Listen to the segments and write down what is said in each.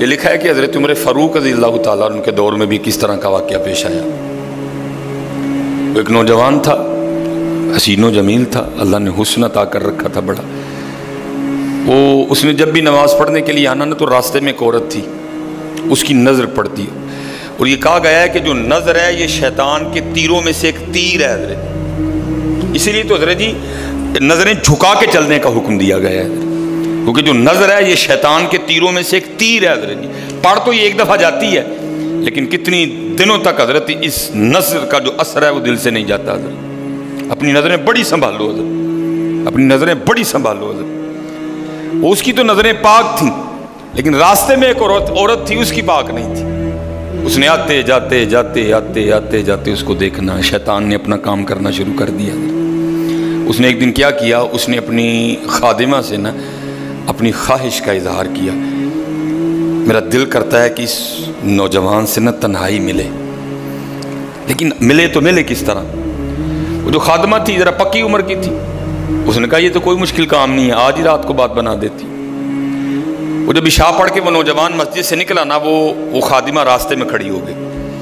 یہ لکھا ہے کہ حضرت عمر فاروق رضی اللہ تعالیٰ عنہ کے دور میں بھی کس طرح کا واقعہ پیش آیا۔ وہ ایک نوجوان تھا، حسین و جمیل تھا، اللہ نے حسن عطا کر رکھا تھا بڑا۔ اس نے جب بھی نماز پڑھنے کے لیے آنا نا تو راستے میں ایک عورت تھی، اس کی نظر پڑتی، اور یہ کہا گیا ہے کہ جو نظر ہے یہ شیطان کے تیروں میں سے ایک تیر ہے حضرت، اسی لیے تو حضرت جی نظریں جھکا کے چلنے کا حکم دیا گیا ہے، کیونکہ جو نظر ہے یہ شیطان کے تیروں میں سے ایک تیر ہے حضرت جی۔ پڑھ تو یہ ایک دفعہ جاتی ہے لیکن کتنی دنوں تک حضرت اس نظر کا جو اثر ہے وہ دل سے نہیں جاتا حضرت۔ اپنی نظریں بڑی سنبھالو حضرت، اپنی نظریں بڑی سنبھالو حضرت۔ وہ اس کی تو نظریں پاک تھیں لیکن راستے میں ایک عورت تھی، اس کی پاک نہیں تھی۔ اس نے آتے جاتے جاتے آتے آتے جاتے اس کو دیکھنا، شیطان نے اپنا کام کرنا شروع کر دیا۔ اس نے ایک دن کیا کیا، اس نے اپنی خادمہ سے نا اپنی خواہش کا اظہار کیا، میرا دل کرتا ہے کہ اس نوجوان سے نا تنہائی ملے، لیکن ملے تو ملے کس طرح؟ وہ جو خادمہ تھی ذرا پکی عمر کی تھی، اس نے کہا یہ تو کوئی مشکل کام نہیں ہے، آج ہی رات کو بات بنا دیتی۔ وہ جب عشاء پڑھ کے وہ نوجوان مسجد سے نکلا نا، وہ خادمہ راستے میں کھڑی ہو گئی،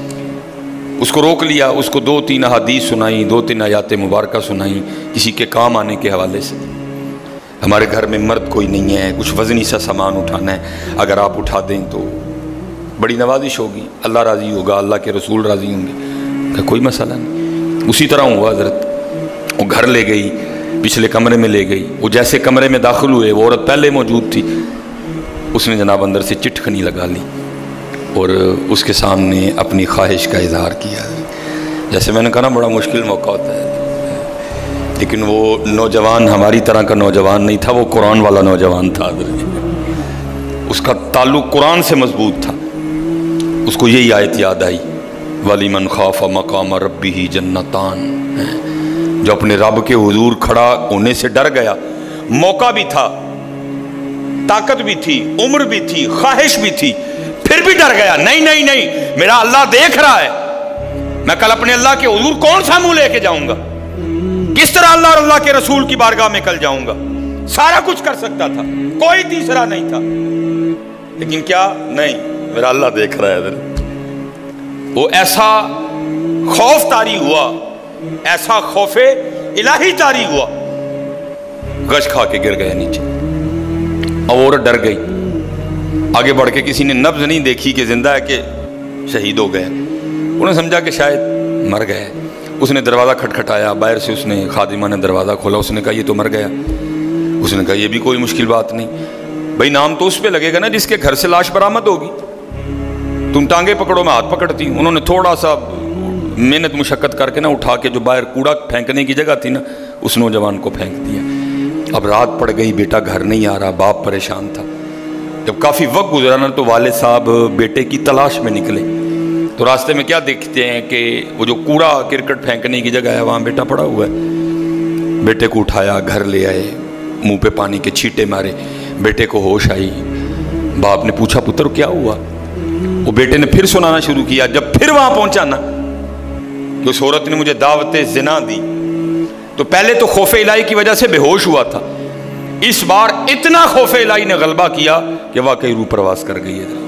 اس کو روک لیا، اس کو 2-3 احادیث سنائیں، 2-3 آیات مبارکہ سنائیں کسی کے کام آنے کے حوالے سے۔ ہمارے گھر میں مرد کوئی نہیں ہے، کچھ وزنی سا سامان اٹھانا ہے، اگر آپ اٹھا دیں تو بڑی نوازش ہوگی، اللہ راضی ہوگا، اللہ کے رسول راضی ہوں گے، کہ کوئی مسئلہ نہیں۔ اسی طرح ہوا حضرت، وہ گھر لے گئی، پچھلے کمرے میں لے گئی، وہ جیسے کمرے میں داخل ہوئے وہ عورت پہلے موجود تھی، اس نے جناب اندر سے چٹکنی لگا لی اور اس کے سامنے اپنی خواہش کا اظہار کیا۔ جیسے میں نے کہا نا بڑا مشکل موقع ہوتا ہے، لیکن وہ نوجوان ہماری طرح کا نوجوان نہیں تھا، وہ قرآن والا نوجوان تھا، اس کا تعلق قرآن سے مضبوط تھا۔ اس کو یہی آیت یاد آئی، وَلِمَنْ خَافَ مَقَامَ رَبِّهِ جَنَّتَانِ، جو اپنے رب کے حضور کھڑا ہونے سے ڈر گیا، موقع بھی تھا، طاقت بھی تھی، عمر بھی تھی، خواہش بھی تھی، پھر بھی ڈر گیا، نہیں نہیں نہیں میرا اللہ دیکھ رہا ہے، میں کل اپنے اللہ کے حضور کون سا منہ لے کے جاؤں گا، کس طرح اللہ اور اللہ کے رسول کی بارگاہ میں کل جاؤں گا، سارا کچھ کر سکتا تھا، کوئی تیسرا نہیں تھا، لیکن کیا نہیں، میرا اللہ دیکھ رہا ہے۔ وہ ایسا خوف طاری ہوا، ایسا خوف الہی طاری ہوا، غش کھا کے گر گئے نیچے، اور ڈر گئی، آگے بڑھ کے کسی نے نبض نہیں دیکھی کہ زندہ ہے کہ شہید ہو گئے، انہوں نے سمجھا کہ شاید مر گئے۔ اس نے دروازہ کھٹکھٹایا، باہر سے اس نے خادمہ نے دروازہ کھولا، اس نے کہا یہ تو مر گیا۔ اس نے کہا یہ بھی کوئی مشکل بات نہیں، بھائی نام تو اس پہ لگے گا نا جس کے گھر سے لاش برآمد ہوگی، تم ٹانگیں پکڑو میں ہاتھ پکڑتی۔ انہوں نے تھوڑا سا محنت مشقت کر کے نا اٹھا کے جو باہر کوڑا پھینکنے کی جگہ تھی نا اس نوجوان کو پھینک دیا۔ اب رات پڑ گئی، بیٹا گھر نہیں آ رہا، باپ پریشان تھا۔ جب کافی وقت گزرا نا تو والد صاحب بیٹے کی تلاش میں نکلے، تو راستے میں کیا دیکھتے ہیں کہ وہ جو کوڑا کرکٹ پھینکنے کی جگہ ہے وہاں بیٹا پڑا ہوا ہے۔ بیٹے کو اٹھایا، گھر لے آئے، منہ پہ پانی کے چھینٹے مارے، بیٹے کو ہوش آئی۔ باپ نے پوچھا پتر کیا ہوا؟ وہ بیٹے نے پھر سنانا شروع کیا۔ جب پھر وہاں پہنچا نا کہ اس عورت نے مجھے دعوت زنا دی، تو پہلے تو خوف الہی کی وجہ سے بے ہوش ہوا تھا، اس بار اتنا خوف الہی نے غلبہ کیا کہ واقعی روح پرواز کر گئی ہے۔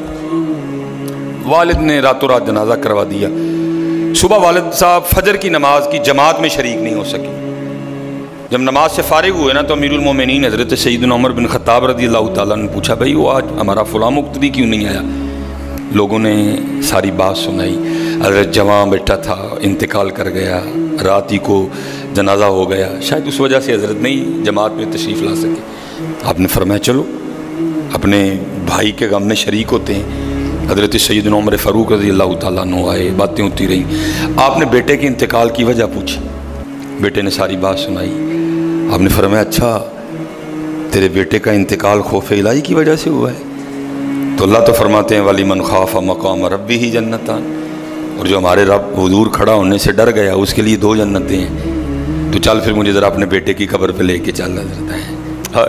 والد نے راتوں رات جنازہ کروا دیا۔ صبح والد صاحب فجر کی نماز کی جماعت میں شریک نہیں ہو سکے۔ جب نماز سے فارغ ہوئے نا تو امیر المومنین حضرت سیدنا عمر بن خطاب رضی اللہ تعالیٰ نے پوچھا بھائی وہ آج ہمارا فلاں مقتدی کیوں نہیں آیا؟ لوگوں نے ساری بات سنائی، حضرت جوان بیٹا تھا، انتقال کر گیا، رات ہی کو جنازہ ہو گیا، شاید اس وجہ سے حضرت نہیں جماعت میں تشریف لا سکے۔ آپ نے فرمایا چلو اپنے بھائی کے غم میں شریک ہوتے ہیں۔ حضرت سیدنا عمر فاروق رضی اللہ تعالیٰ عنہ آئے، باتیں ہوتی رہیں، آپ نے بیٹے کے انتقال کی وجہ پوچھی، بیٹے نے ساری بات سنائی۔ آپ نے فرمایا اچھا تیرے بیٹے کا انتقال خوف الہی کی وجہ سے ہوا ہے؟ تو اللہ تو فرماتے ہیں وَلِمَنْ خَافَ مَقَامَ رَبِّهِ جَنَّتَانِ، اور جو ہمارے رب حضور کھڑا ہونے سے ڈر گیا اس کے لیے 2 جنتیں ہیں۔ تو چل پھر مجھے ذرا اپنے بیٹے کی قبر پہ لے کے چل حضرت ہے۔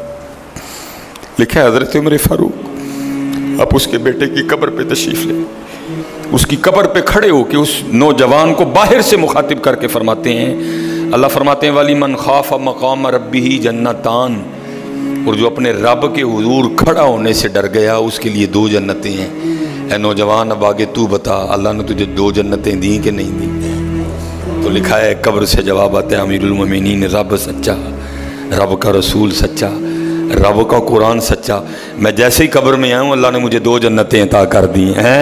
لکھا ہے حضرت عمر فاروق اب اس کے بیٹے کی قبر پہ تشریف لے، اس کی قبر پہ کھڑے ہو کے اس نوجوان کو باہر سے مخاطب کر کے فرماتے ہیں، اللہ فرماتے ہیں وَلِمَنْ خَافَ مَقَامَ رَبِّهِ جَنَّتَانِ، اور جو اپنے رب کے حضور کھڑا ہونے سے ڈر گیا اس کے لیے 2 جنتیں ہیں۔ اے نوجوان اب آگے تو بتا اللہ نے تجھے 2 جنتیں دیں کہ نہیں دیں؟ تو لکھا ہے قبر سے جواب آتا ہے امیر المومنین رب سچا، رب کا رسول سچا، رب کا قرآن سچا، میں جیسے ہی قبر میں آؤں اللہ نے مجھے 2 جنتیں عطا کر دی ہیں۔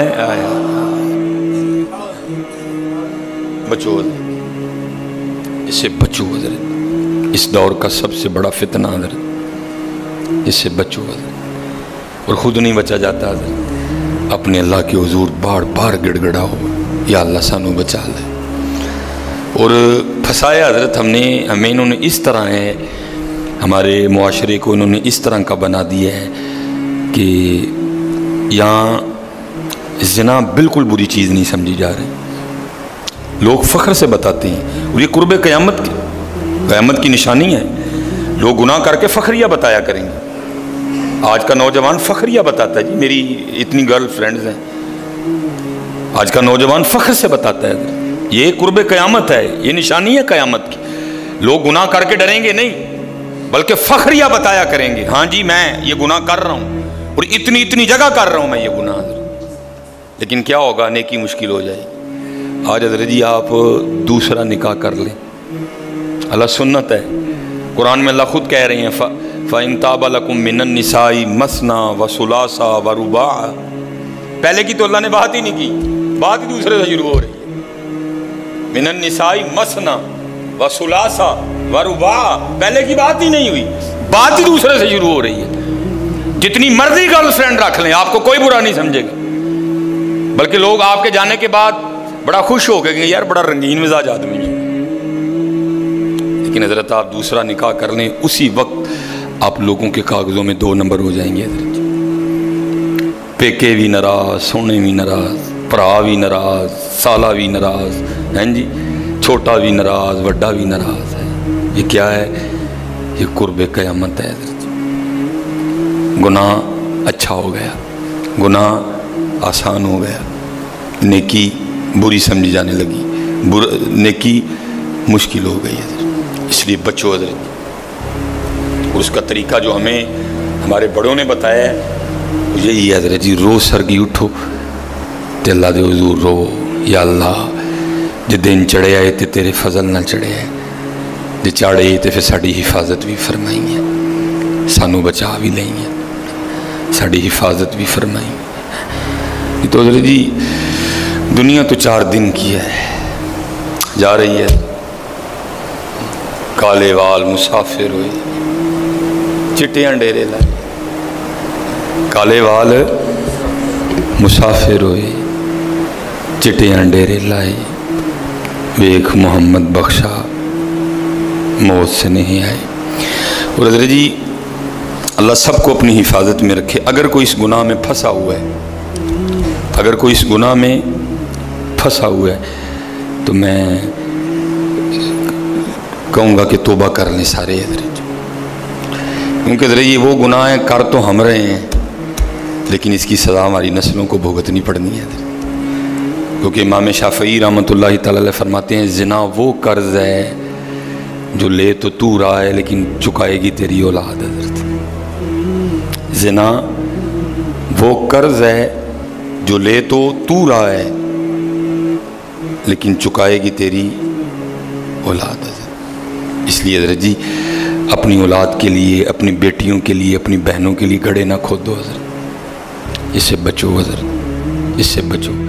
بچو اس سے بچو حضرت، اس دور کا سب سے بڑا فتنہ حضرت، اس سے بچو حضرت، اور خود نہیں بچا جاتا حضرت، اپنے اللہ کے حضور بار بار گڑ گڑاؤ یا اللہ سانو بچا لے۔ اور پھنسایا حضرت ہمیں انہوں نے اس طرح ہے، ہمارے معاشرے کو انہوں نے اس طرح کا بنا دیا ہے کہ یہاں زنا بالکل بری چیز نہیں سمجھی جا رہی، لوگ فخر سے بتاتے ہیں، اور یہ قرب قیامت کی نشانی ہے۔ لوگ گناہ کر کے فخریہ بتایا کریں گے۔ آج کا نوجوان فخریہ بتاتا ہے، جی میری اتنی گرل فرینڈز ہیں، آج کا نوجوان فخر سے بتاتا ہے۔ یہ قرب قیامت ہے، یہ نشانی ہے قیامت کی۔ لوگ گناہ کر کے ڈریں گے نہیں، بلکہ فخریہ بتایا کریں گے، ہاں جی میں یہ گناہ کر رہا ہوں اور اتنی جگہ کر رہا ہوں میں یہ گناہ۔ لیکن کیا ہوگا؟ نیکی مشکل ہو جائے گی۔ آج حضرت جی آپ دوسرا نکاح کر لیں، اللہ سنت ہے، قرآن میں اللہ خود کہہ رہے ہیں فَإِن تَابَ لَكُم مِّنَ النِّسَاءِ مَثْنَىٰ وَثُلَاثَ وَرُبَاعَ۔ پہلے کی تو اللہ نے بات ہی نہیں کی، بات ہی دوسرے سے شروع ہو رہی ہے۔ مِّنَ النِّسَاءِ مَثْنَىٰ وَثُلَاثَ وَرُبَاعَ، پہلے کی بات ہی نہیں ہوئی، بات ہی دوسرے سے شروع ہو رہی ہے۔ جتنی مرضی گرل فرینڈ رکھ لیں آپ کو کوئی برا نہیں سمجھے گا، بلکہ لوگ آپ کے جانے کے بعد بڑا خوش ہو گئے کہ یار بڑا رنگین مزاج آدمی ہے۔ لیکن حضرت آپ دوسرا نکاح کر لیں، اسی وقت آپ لوگوں کے کاغذوں میں 2 نمبر ہو جائیں گے حضرت۔ پیکے بھی ناراض، سونے بھی ناراض، پرا بھی ناراض، سالہ بھی ناراض، ہیں جی چھوٹا بھی ناراض، وڈا بھی ناراض ہے۔ یہ کیا ہے؟ یہ قرب قیامت ہے حضرت۔ گناہ اچھا ہو گیا، گناہ آسان ہو گیا، نیکی بری سمجھی جانے لگی، نیکی مشکل ہو گئی حضرت۔ اس لیے بچو حضرت، اور اس کا طریقہ جو ہمیں ہمارے بڑوں نے بتایا ہے یہی ہے حضرت جی، روز سرگی اٹھو تے اللہ دے حضور رو، یا اللہ جے دن چڑھے آئے تے تیرے فضل نہ چڑھے آئے، جے چاڑے تے پھر ساڑی حفاظت بھی فرمائیں گے، سانو بچا بھی لیں گے، ساڑی حفاظت بھی فرمائیں گے۔ تو حضرت جی دنیا تو 4 دن کی ہے، جا رہی ہے، کالے وال مسافر ہوئے، چٹیاں ڈیرے لائے، کالے وال مسافر ہوئے، چٹیاں ڈیرے لائے، ویکھ محمد بخشا موت سے نہیں آئے۔ اور حضرت جی اللہ سب کو اپنی حفاظت میں رکھے۔ اگر کوئی اس گناہ میں پھنسا ہوا ہے، اگر کوئی اس گناہ میں پھنسا ہوا ہے تو میں کہوں گا کہ توبہ کر لیں سارے حضرت، کیونکہ حضرت یہ وہ گناہ ہیں کر تو ہم رہے ہیں لیکن اس کی سزا ہماری نسلوں کو بھگتنی پڑنی ہے حضرت۔ کیونکہ امام شافعی رحمۃ اللہ تعالی علیہ فرماتے ہیں زنا وہ قرض ہے جو لے تو رہا ہے لیکن چکائے گی تیری اولاد حضرت۔ زنا وہ قرض ہے جو لے تو رہا ہے لیکن چکائے گی تیری اولاد حضرت۔ اس لیے حضرت جی اپنی اولاد کے لیے، اپنی بیٹیوں کے لیے، اپنی بہنوں کے لیے گڑھے نہ کھودو حضرت، اس سے بچو حضرت، اس سے بچو۔